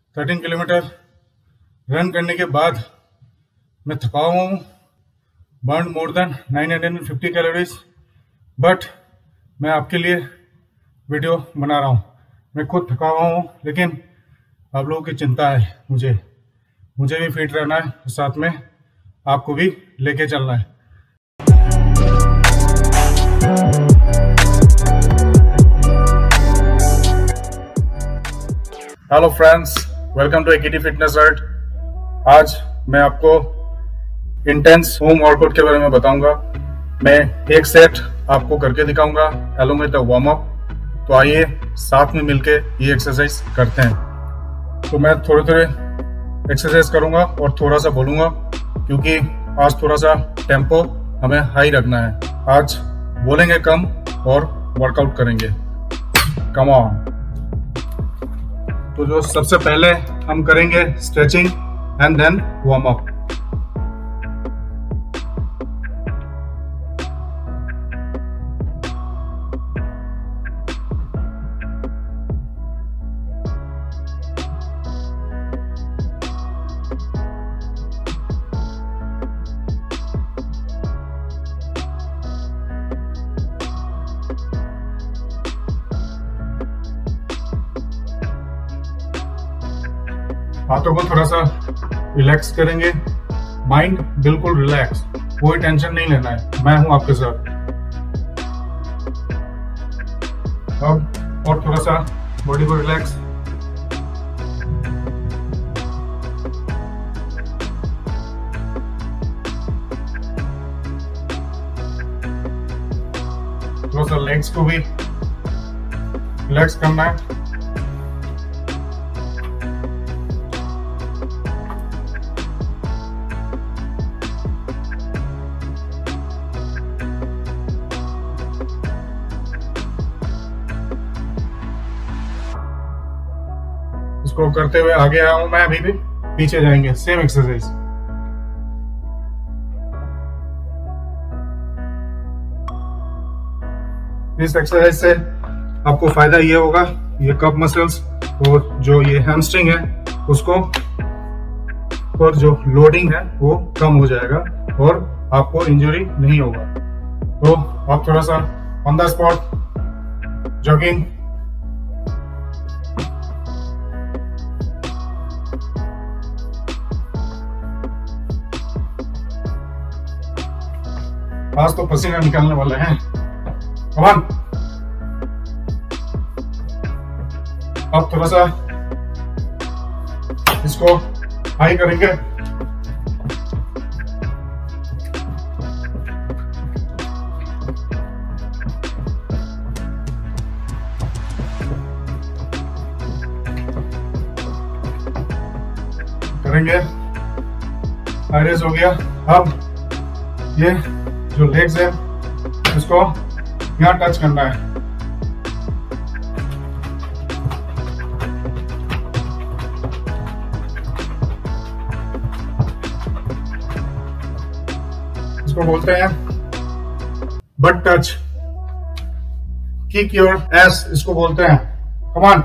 13 kilometre run करने के बाद मैं थका हुआ हूँ, burn more than 950 calories. But मैं आपके लिए वीडियो बना रहा हूँ। मैं खुद थका हुआ हूँ, लेकिन आप लोगों की चिंता है मुझे भी फिट रहना है, साथ में आपको भी लेके चलना है। Hello friends, welcome to AKT fitness world. आज मैं आपको इंटेंस होम वर्कआउट के बारे में बताऊंगा। मैं एक सेट आपको करके दिखाऊंगा along with the warm up. तो आइए साथ में मिलके ये एक्सरसाइज करते हैं। तो मैं थोड़े थोड़े एक्सरसाइज करूंगा और थोड़ा सा बोलूंगा, क्योंकि आज थोड़ा सा टेम्पो हमें हाई रखना है। आज बोलेंगे कम और वर्कआउट करेंगे। Come on. तो जो सबसे पहले हम करेंगे stretching and then warm up. हाथों को थोड़ा सा रिलैक्स करेंगे, माइंड बिल्कुल रिलैक्स, कोई टेंशन नहीं लेना है। मैं हूं आपके साथ। अब और थोड़ा सा बॉडी को रिलैक्स। थोड़ा सा लेग्स को भी रिलैक्स करना है। इसको करते हुए आगे आया हूं मैं, अभी भी पीछे जाएंगे। Same exercise. इस एक्सरसाइज से आपको फायदा ये होगा, ये कप मसल्स और जो ये हैमस्ट्रिंग है उसको और जो लोडिंग है वो कम हो जाएगा और आपको इंजरी नहीं होगा। तो आप थोड़ा सा ऑन द स्पॉट जॉगिंग। आज तो पसीना निकालने वाले हैं। Come on. अब थोड़ा सा इसको हाई करेंगे। हाई रेस हो गया। अब ये जो लेग्स है इसको यहाँ टच करना है। इसको बोलते हैं butt touch, kick your ass इसको बोलते हैं। Come on.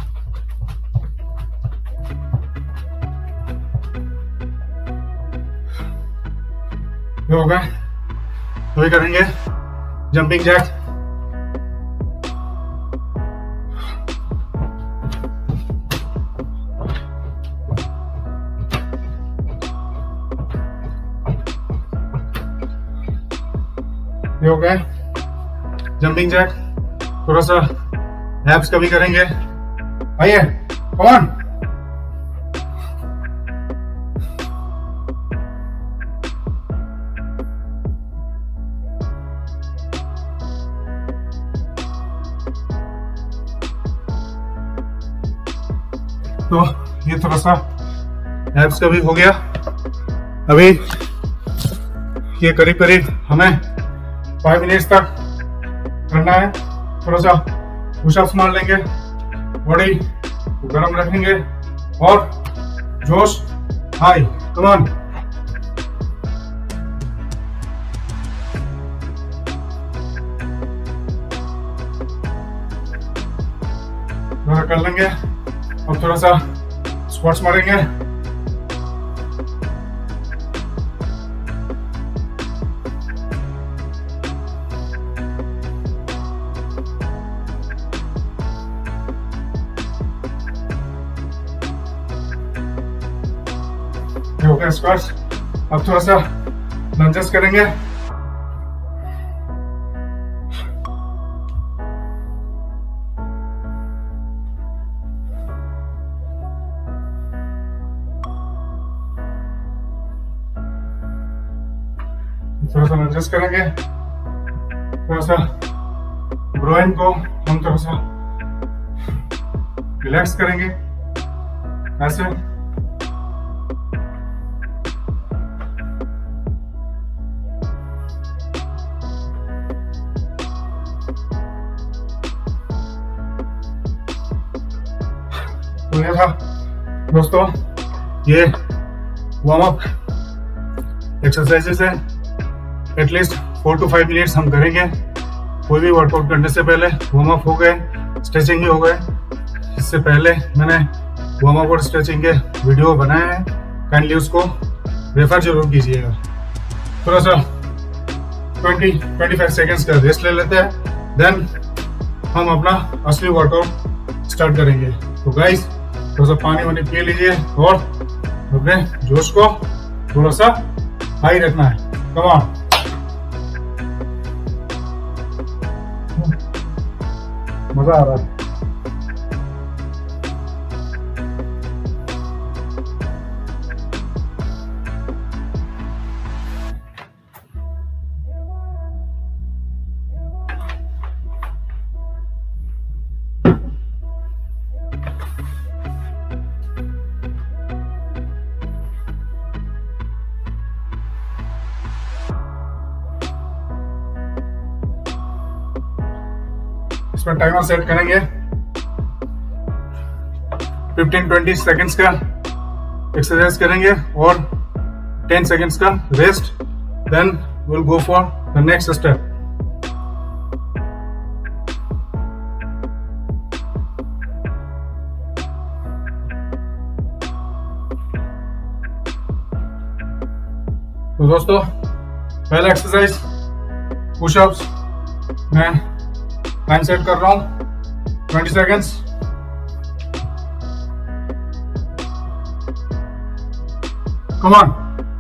ये हो गया। तो ये करेंगे जंपिंग जैक। ये हो गए जंपिंग जैक। थोड़ा सा एब्स का भी करेंगे। आइए, कम ऑन। तो ये थोड़ा सा एब्स का भी हो गया। अभी ये करीब करीब हमें 5 मिनट्स तक करना है। थोड़ा सा पुशअप्स मार लेंगे, बॉडी को गर्म रखेंगे और जोश हाई। Come on. कर लेंगे। अब थोड़ा सा स्क्वाट्स मारेंगे। हो गया स्क्वाट्स। अब थोड़ा सा लंजेस करेंगे। थोड़ा सा लंजेस करेंगे। थोड़ा सा ग्रोइन को हम थोड़ा सा रिलैक्स करेंगे ऐसे। तो ये था दोस्तों, ये वार्म अप एक्सरसाइजेस है। एटलीस्ट 4 to 5 मिनट्स हम करेंगे। कोई भी वर्कआउट करने से पहले वार्म अप हो गए, स्ट्रेचिंग भी हो गए। इससे पहले मैंने वार्म अप और स्ट्रेचिंग के वीडियो बनाए हैं, काइंडली उसको रेफर जरूर कीजिएगा। थोड़ा सा 20-25 सेकेंड्स का रेस्ट ले लेते हैं, देन हम अपना असली वर्कआउट स्टार्ट करेंगे। तो गाइस थोड़ा सा पानी वानी पी लीजिए और अपने जोश को थोड़ा सा हाई रखना है। Come on. मजा आ रहा है। इसमें टाइमर सेट करेंगे 15-20 सेकेंड्स का एक्सरसाइज करेंगे और 10 सेकेंड्स का rest, then will go for the next step. तो दोस्तों पहला एक्सरसाइज पुशअप्स। मैं टाइम सेट कर रहा हूं 20 seconds. Come on.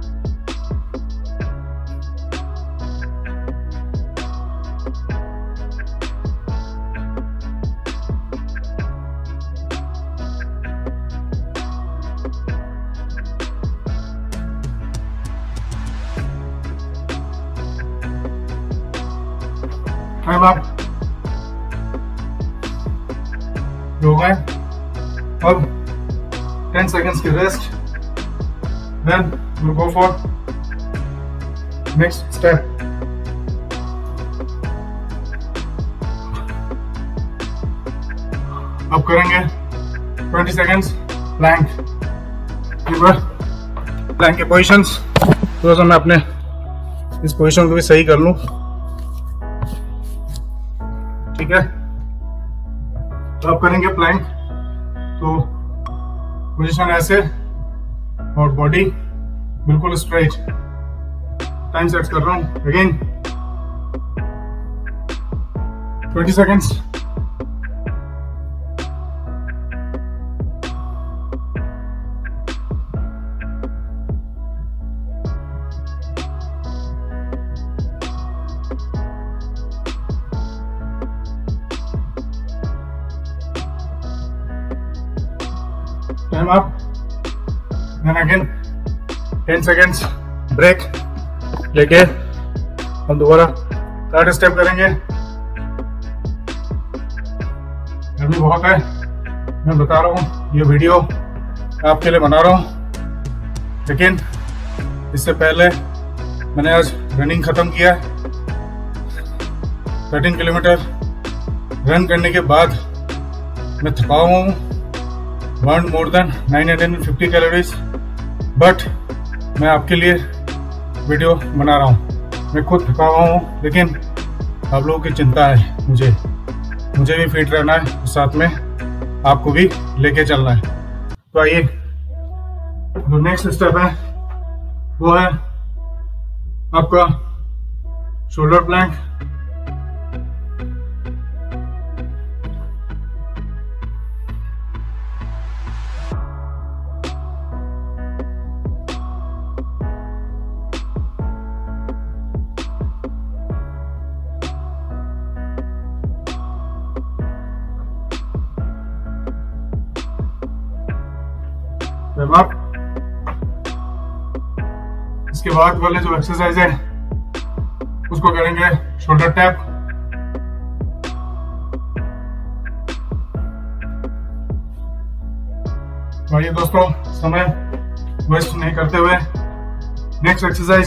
Time up हो गए। अब 10 सेकेंड्स की rest, then we'll go for next step। अब करेंगे 20 सेकेंड्स प्लैंक। प्लैंक के पोजीशंस थोड़ा सा मैं अपने इस पोजीशन को भी सही कर लूं, ठीक है। तो अब करेंगे प्लैंक। तो पोजीशन ऐसे और बॉडी बिल्कुल स्ट्रेट। टाइम सेट कर रहा हूं again 20 seconds. Time up, then again 10 seconds break लेके हम दोबारा थर्ड स्टेप करेंगे। गर्मी बहुत है, मैं बता रहा हूँ ये वीडियो आपके लिए बना रहा हूँ, लेकिन इससे पहले मैंने आज रनिंग खत्म किया। 13 किलोमीटर रन करने के बाद मैं थका हुआ हूँ, burn more than 950 calories, but मैं आपके लिए वीडियो बना रहा हूँ। मैं खुद थका हुआ हूँ, लेकिन आप लोगों की चिंता है मुझे भी फिट रहना है, साथ में आपको भी लेके चलना है। तो आइए जो नेक्स्ट स्टेप है वो है आपका शोल्डर प्लैंक। इसके बाद वाले जो एक्सरसाइज है उसको करेंगे शोल्डर टैप। तो आइए दोस्तों, समय वेस्ट नहीं करते हुए नेक्स्ट एक्सरसाइज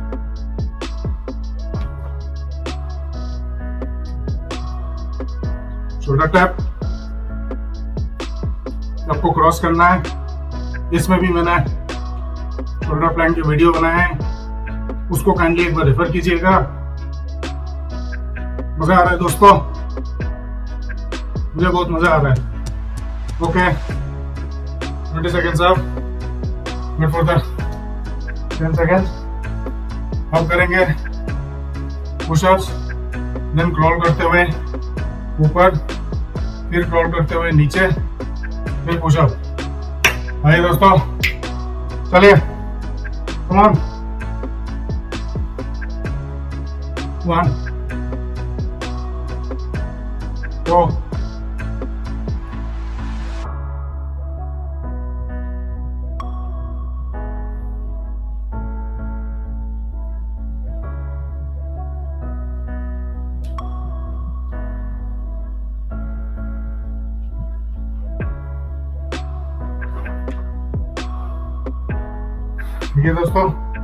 शोल्डर टैप आपको क्रॉस करना है। इसमें भी मैंने शोल्डर प्लैंक की वीडियो बनाया है, उसको काइंडली एक बार रेफर कीजिएगा। मजा आ रहा है दोस्तों, मुझे बहुत मजा आ रहा है। Okay, 20 seconds up, wait for the 10 seconds. अब करेंगे पुशअप्स, देन क्रॉल करते हुए ऊपर, फिर क्रॉल करते हुए नीचे, फिर पुशअप। आइए दोस्तों, चलिए, कम ऑन। 1 2 ठीक है दोस्तों,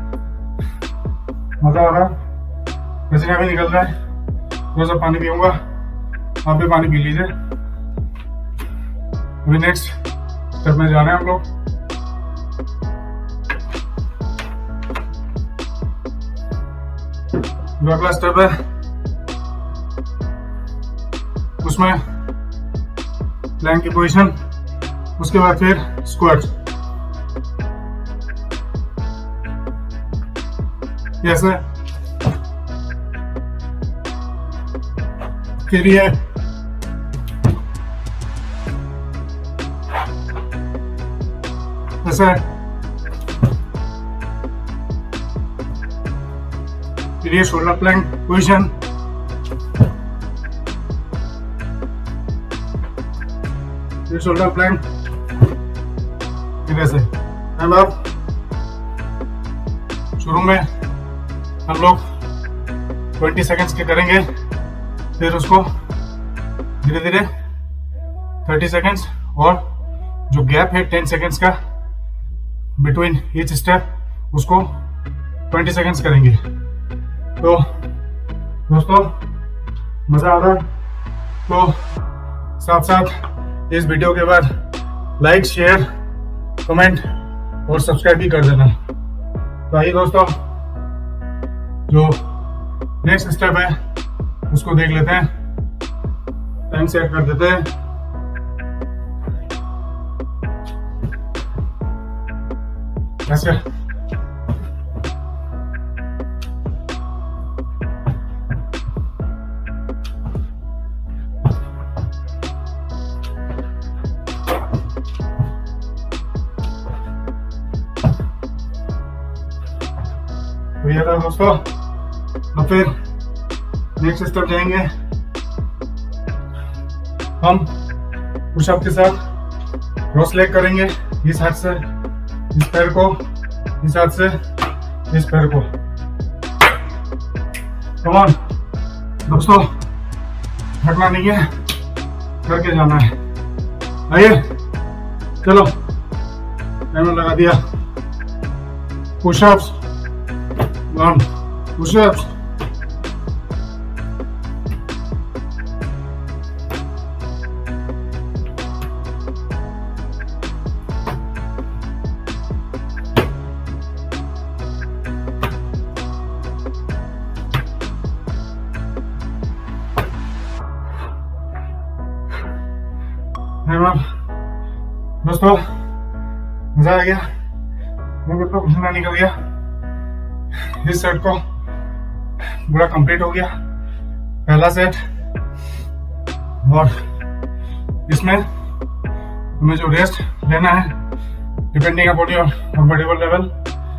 मजा आ रहा है, पसीना भी निकल रहा है। थोड़ा सा पानी पीऊंगा, आप भी पानी पी लीजिए। अभी नेक्स्ट स्टेप में जा रहे हैं हम लोग। जो अगला स्टेप है उसमें प्लैंक की पोजीशन, उसके बाद फिर स्क्वाट्स। जैसे फिर ये ऐसे, फिर ये शोल्डर प्लैंक पोजीशन, फिर शोल्डर प्लैंक, फिर ऐसे। अब शुरू में हम लोग 20 सेकेंड्स के करेंगे, फिर उसको धीरे धीरे 30 सेकेंड्स, और जो गैप है 10 सेकेंड्स का बिटवीन ईच स्टेप, उसको 20 सेकेंड्स करेंगे। तो दोस्तों, मजा आ रहा है तो साथ साथ इस वीडियो के बाद लाइक, शेयर, कमेंट और सब्सक्राइब भी कर देना। तो आइए दोस्तों, जो नेक्स्ट स्टेप है उसको देख लेते हैं। टाइम सेट कर देते हैं। ऐसे तो ये था दोस्तों। अब फिर नेक्स्ट स्टेप जाएंगे हम पुशअप के साथ। क्रॉस लेग करेंगे, इस हाथ से इस पैर को, इस हाथ से इस पैर को। कम ऑन दोस्तों, थकना नहीं है, करके जाना है। आइए चलो, टाइमर लगा दिया। पुशअप्स, 1 पुशअप्स, दोस्तों मजा आ गया। मेरे तो पसीना निकल गया। इस सेट को पूरा कंप्लीट हो गया, पहला सेट। और इसमें हमें जो रेस्ट लेना है depending upon your comfortable level,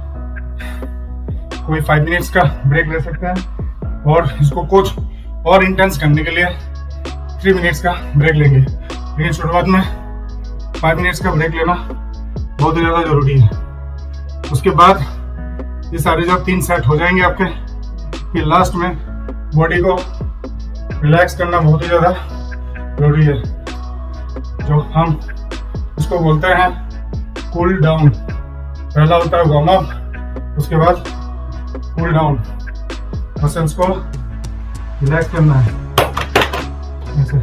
कोई 5 मिनट्स का ब्रेक ले सकते हैं, और इसको कुछ और इंटेंस करने के लिए 3 मिनट्स का ब्रेक लेंगे। लेकिन शुरुआत में 5 मिनट्स का ब्रेक लेना बहुत ही ज़्यादा ज़रूरी है। उसके बाद ये सारे जब 3 सेट हो जाएंगे आपके, फिर लास्ट में बॉडी को रिलैक्स करना बहुत ही ज़्यादा जरूरी है, जो हम इसको बोलते हैं कूल डाउन। पहला होता है वार्म अप, उसके बाद कूल डाउन, मसल्स को रिलैक्स करना है ऐसे।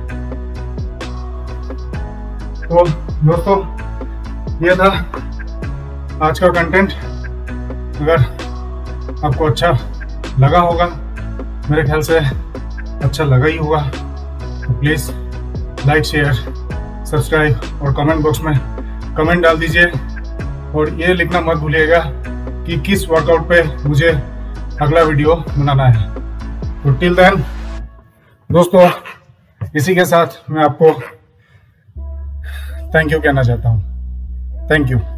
तो दोस्तों, ये था आज का कंटेंट। अगर आपको अच्छा लगा होगा, मेरे ख्याल से अच्छा लगा ही होगा, तो प्लीज़ लाइक, शेयर, सब्सक्राइब और कमेंट बॉक्स में कमेंट डाल दीजिए। और ये लिखना मत भूलिएगा कि किस वर्कआउट पे मुझे अगला वीडियो बनाना है। तो टिल देन दोस्तों, इसी के साथ मैं आपको थैंक यू कहना चाहता हूँ। Thank you.